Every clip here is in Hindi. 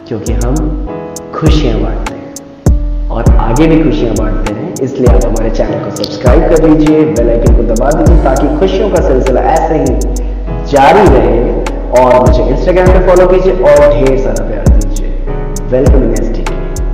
क्योंकि हम खुशियाँ बांटते हैं और आगे भी खुशियाँ बांटते हैं। इसलिए आप हमारे चैनल को सब्सक्राइब कर लीजिए, बेल आइकन को दबा दीजिए ताकि खुशियों का सिलसिला ऐसे ही जारी रहे। और मुझे इंस्टाग्राम पे फॉलो कीजिए और ढेर सारा प्यार दीजिए। Welcome in STK।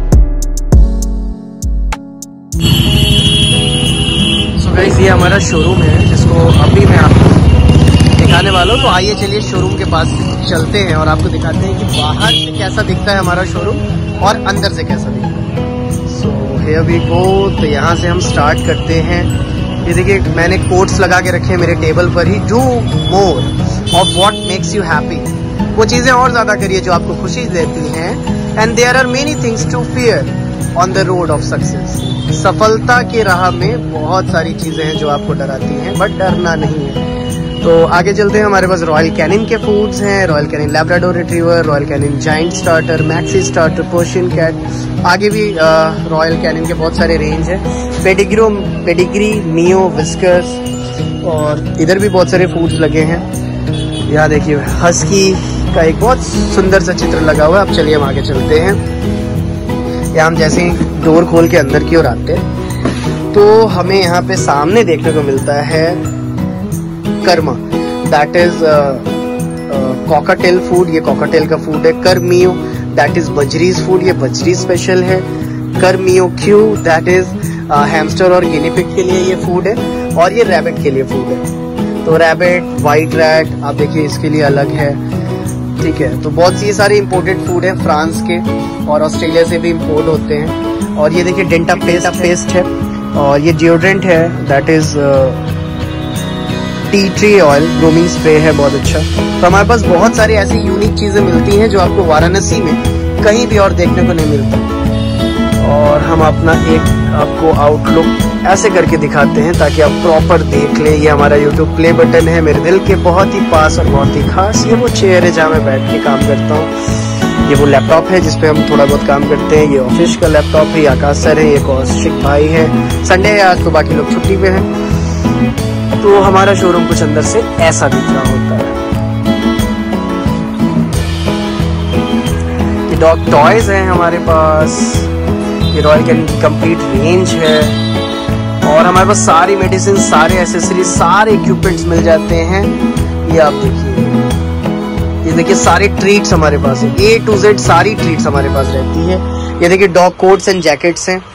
So guys, ये हमारा शोरूम है जिसको अभी मैं आपको दिखाने वाला हूँ। तो आइए चलिए शोरूम के पास चलते हैं और आपको दिखाते हैं कि बाहर से कैसा दिखता है हमारा शोरूम और अंदर से कैसा दिखता है। So here we go. तो यहाँ से हम स्टार्ट करते हैं। ये देखिए, मैंने कोट्स लगा के रखे हैं मेरे टेबल पर ही। Do more of what makes you happy. वो चीज़ें और ज़्यादा करिए जो आपको खुशी देती हैं। And there are many things to fear on the road of success. सफलता की राह में बहुत सारी चीज़ें हैं जो आपको डराती हैं, बट डरना नहीं है। तो आगे चलते हैं। हमारे पास रॉयल कैनिन के फूड्स हैं, Royal Canin Labrador retriever, Royal Canin giant starter, maxi starter, Persian cat. आगे भी रॉयल कैनिन के बहुत सारे रेंज है। पेडिग्री, मियो, विस्कर्स और इधर भी बहुत सारे फूड्स लगे हैं। यहाँ देखिए, हस्की का एक बहुत सुंदर सा चित्र लगा हुआ है। अब चलिए हम आगे चलते हैं। यहाँ हम जैसे ही डोर खोल के अंदर की ओर आते हैं तो हमें यहाँ पे सामने देखने को मिलता है Karma, that is cockatiel food. ये कॉकटेल का फूड है। कर्मियो, दैट इज बजरीज फूड। ये बजरी स्पेशल है। कर्मियो क्यू, दैट इज हैमस्टर और गिनी पिग के लिए ये फूड है। और ये रैबिट के लिए फूड है। तो रैबिट, व्हाइट रैट, आप देखिए इसके लिए अलग है। ठीक है, तो बहुत सी सारे इम्पोर्टेड फूड है फ्रांस के और ऑस्ट्रेलिया से भी इम्पोर्ट होते हैं। और ये देखिए डेंटा पेस्ट है। और ये डिओड्रेंट है, that is tea tree oil, grooming spray है, बहुत अच्छा। तो हमारे पास बहुत सारी ऐसी यूनिक चीजें मिलती हैं जो आपको वाराणसी में कहीं भी और देखने को नहीं मिलता। और हम अपना एक आपको आउटलुक ऐसे करके दिखाते हैं ताकि आप प्रॉपर देख लें। ये हमारा YouTube प्ले बटन है, मेरे दिल के बहुत ही पास और बहुत ही खास। ये वो चेयर है जहाँ मैं बैठ के काम करता हूँ। ये वो लैपटॉप है जिसपे हम थोड़ा बहुत काम करते हैं। ये ऑफिस का लैपटॉप है। ये आकाश सर है, ये कौशिक भाई है। संडे है आज तो बाकी लोग छुट्टी पे हैं। तो हमारा शोरूम कुछ अंदर से ऐसा दिख रहा होता है। ये डॉग टॉयज हैं हमारे पास। ये रॉयल कैनिन की कंप्लीट रेंज है। और हमारे पास सारी मेडिसिन, सारे एसेसरीज, सारे इक्विपमेंट्स मिल जाते हैं। ये आप देखिए, ये देखिए सारे ट्रीट्स हमारे पास है। A to Z सारी ट्रीट्स हमारे पास रहती है। ये देखिए डॉग कोट्स एंड जैकेट्स हैं।